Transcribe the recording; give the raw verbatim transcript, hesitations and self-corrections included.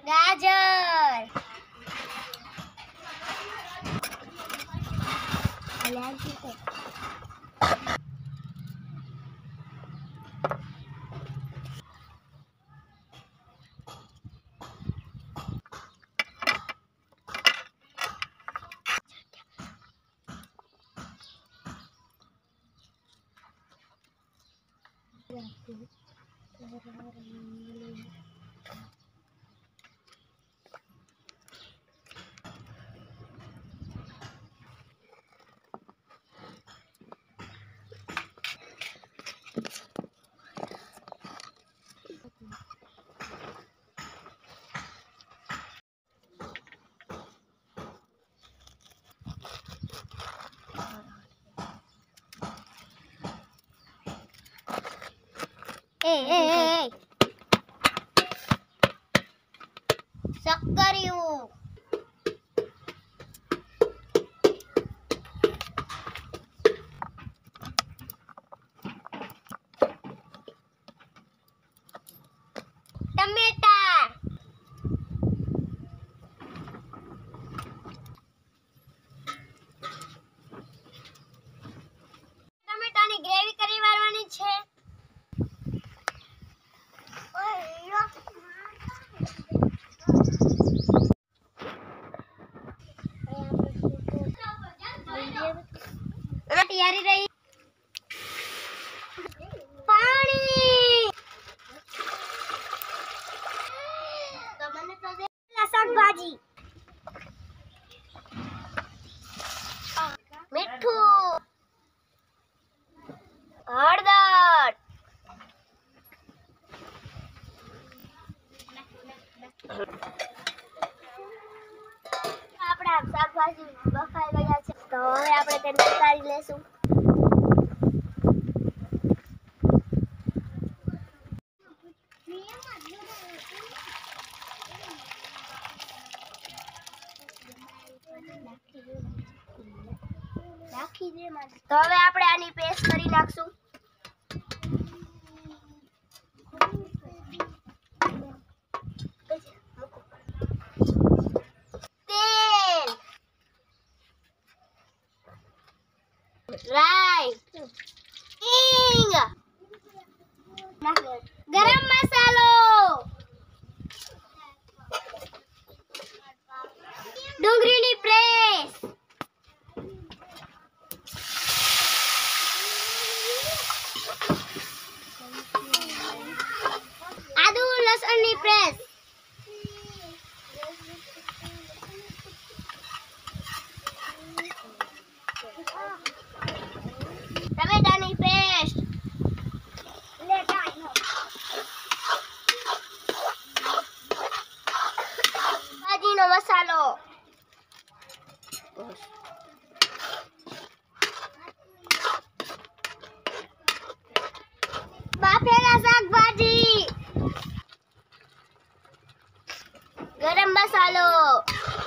ગાજર, એ એ એ સક્કરિયું, ટમેટા, ટમેટાની ગ્રેવી કરી વાળવાની છે. તૈયારી રહી. પાણી તો મને તો દે શાકભાજી, મીઠું, હળદર, આપણા શાકભાજી બફાઈ ગયા છે તો હવે આપણે તેને ઉતારી લેશું. તો હવે આપણે આની પેસ્ટ કરી નાખશું. તેલ, રાઈ, હિંગ, ગરમ મસાલો, ડુંગળીની પેસ્ટ, આદુ લસણની પેસ્ટ, ટમેટાની પેસ્ટ, ભાજીનો મસાલો, બાફેલા શાકભાજી, ગરમ મસાલો,